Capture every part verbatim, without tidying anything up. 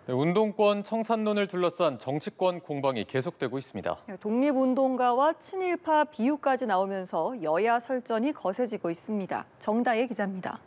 네, 운동권 청산론을 둘러싼 정치권 공방이 계속되고 있습니다. 독립운동가와 친일파 비유까지 나오면서 여야 설전이 거세지고 있습니다. 정다혜 기자입니다.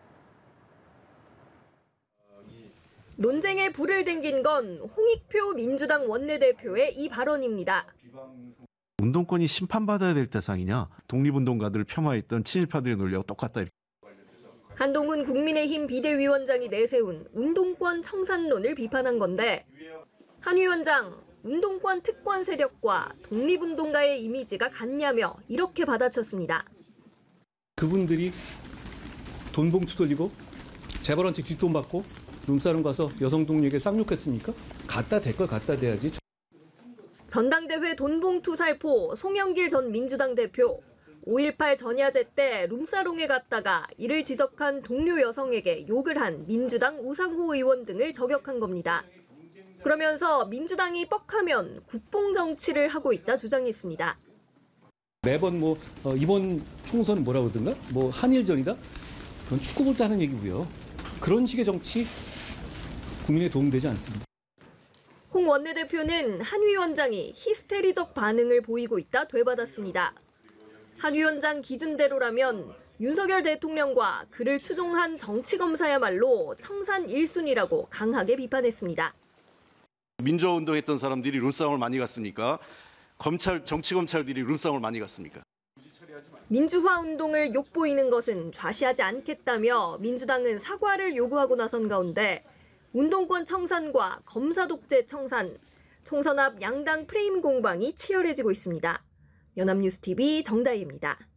논쟁에 불을 댕긴 건 홍익표 민주당 원내대표의 이 발언입니다. 운동권이 심판받아야 될 대상이냐? 독립운동가들을 폄하했던 친일파들의 논리하고 똑같다. 한동훈 국민의힘 비대위원장이 내세운 운동권 청산론을 비판한 건데 한 위원장, 운동권 특권 세력과 독립운동가의 이미지가 같냐며 이렇게 받아쳤습니다. 그분들이 돈 봉투 돌리고 재벌한테 뒷돈 받고 룸사롱 가서 여성 동료에게 쌍욕했습니까? 갖다 댈 걸 갖다 대야지. 전당대회 돈봉투 살포 송영길 전 민주당 대표. 오일팔 전야제 때 룸사롱에 갔다가 이를 지적한 동료 여성에게 욕을 한 민주당 우상호 의원 등을 저격한 겁니다. 그러면서 민주당이 뻑하면 국뽕 정치를 하고 있다 주장했습니다. 매번 뭐 어, 이번 총선은 뭐라고 그러던가? 뭐 한일전이다? 그건 축구 볼 때 하는 얘기고요. 그런 식의 정치 국민에 도움되지 않습니다. 홍 원내대표는 한 위원장이 히스테리적 반응을 보이고 있다 되받았습니다. 한 위원장 기준대로라면 윤석열 대통령과 그를 추종한 정치검사야말로 청산 일 순위라고 강하게 비판했습니다. 민주화운동했던 사람들이 룸싸움을 많이 갔습니까? 검찰, 정치검찰들이 룸싸움을 많이 갔습니까? 민주화 운동을 욕보이는 것은 좌시하지 않겠다며 민주당은 사과를 요구하고 나선 가운데 운동권 청산과 검사 독재 청산, 총선 앞 양당 프레임 공방이 치열해지고 있습니다. 연합뉴스티비 정다희입니다.